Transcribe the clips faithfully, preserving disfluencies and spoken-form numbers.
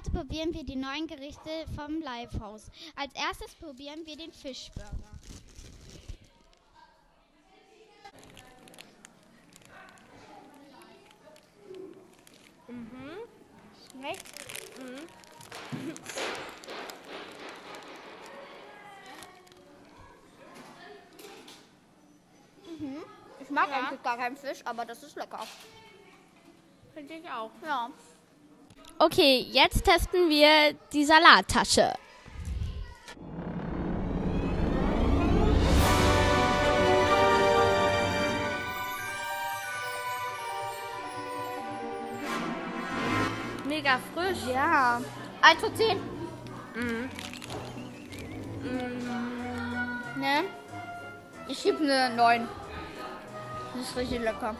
Karte probieren wir die neuen Gerichte vom Livehouse. Als erstes probieren wir den Fischburger. Mhm. Schmeckt? Mhm. Mhm. Ich mag Ja. eigentlich gar keinen Fisch, aber das ist lecker. Finde ich auch. Ja. Okay, jetzt testen wir die Salattasche. Mega frisch. Ja. eins zu zehn. Mhm. Mhm. Ne? Ich gebe eine neun. Das ist richtig lecker.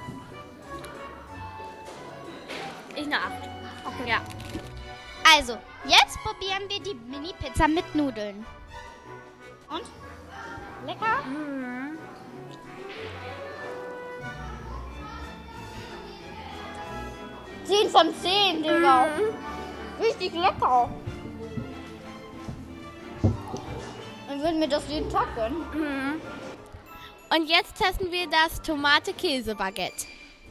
Ich eine acht. Okay. Ja. Also, jetzt probieren wir die Mini-Pizza mit Nudeln. Und? Lecker? Mhm. zehn von zehn, Digga. Richtig lecker. Dann würden wir das jeden Tag gönnen. Mhm. Und jetzt testen wir das Tomate-Käse-Baguette.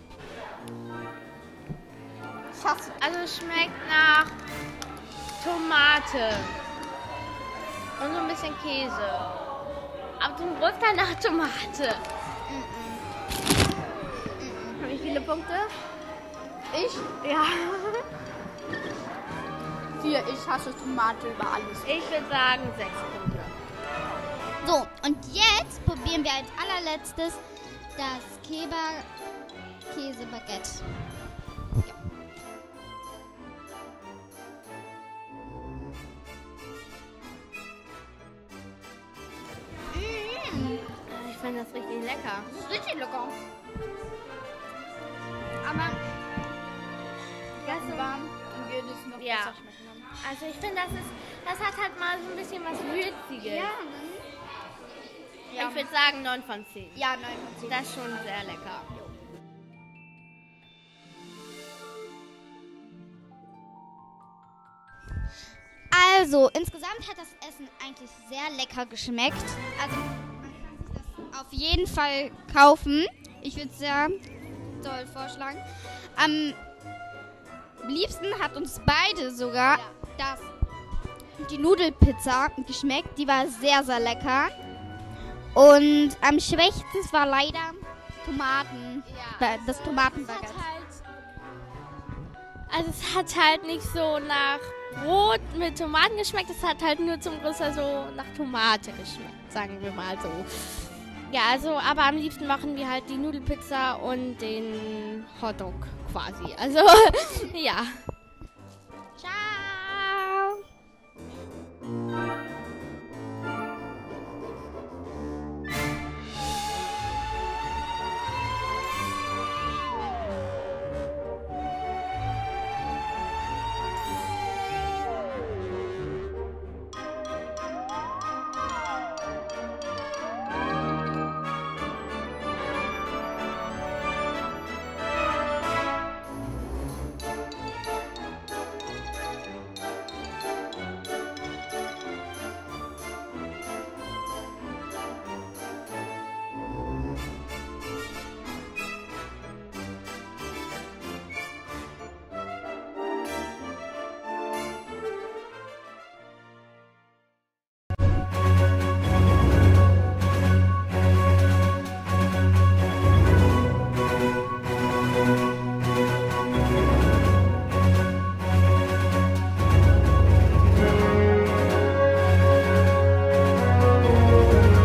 Ich hasse. Also es schmeckt nach Tomate und so ein bisschen Käse. Aber zum Großteil nach Tomate. Wie viele Punkte? Ich? Ja. Vier. Ich hasse Tomate über alles. Ich würde sagen sechs Punkte. So, und jetzt probieren wir als allerletztes das Keber Käsebaguette. Ja. Mm, Ich finde das richtig lecker. das ist richtig lecker. Aber Das warm und würde es noch Ja. besser schmecken. Dann. Also ich finde, das ist, das hat halt mal so ein bisschen was Würziges. Ja, ja. Ich würde sagen neun von zehn. Ja, nein, von zehn. Das ist schon sehr lecker. Also, insgesamt hat das Essen eigentlich sehr lecker geschmeckt. Also, man kann sich das auf jeden Fall kaufen. Ich würde es sehr toll vorschlagen. Am liebsten hat uns beide sogar Ja. das, die Nudelpizza geschmeckt. Die war sehr, sehr lecker. Und am schwächsten war leider Tomaten. Ja. Das Es Tomatenbaguette. hat halt, also es hat halt nicht so nach Brot mit Tomaten geschmeckt, es hat halt nur zum Großteil so nach Tomate geschmeckt, sagen wir mal so. Ja, also, aber am liebsten machen wir halt die Nudelpizza und den Hotdog quasi. Also, ja.